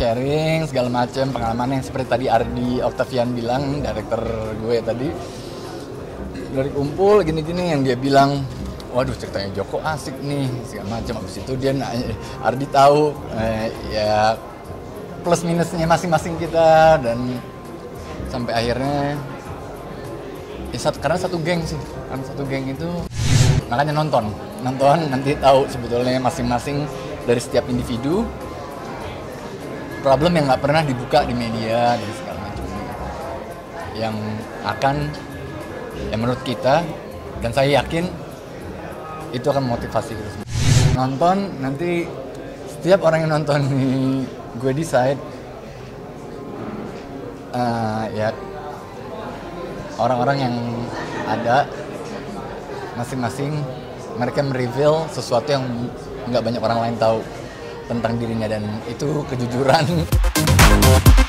sharing segala macam pengalaman yang seperti tadi Ardi Octavian bilang, director gue tadi dari kumpul gini-gini yang dia bilang, waduh ceritanya Joko asik nih segala macam. Abis itu dia Ardi tahu ya plus minusnya masing-masing kita, dan sampai akhirnya ya karena satu geng sih, karena satu geng itu makanya nonton nanti tahu sebetulnya masing-masing dari setiap individu problem yang nggak pernah dibuka di media dan segala macam yang akan ya menurut kita dan saya yakin itu akan memotivasi kita semua. Nonton nanti setiap orang yang nonton di Gue Decide ya orang-orang yang ada masing-masing mereka mereveal sesuatu yang nggak banyak orang lain tahu tentang dirinya, dan itu kejujuran.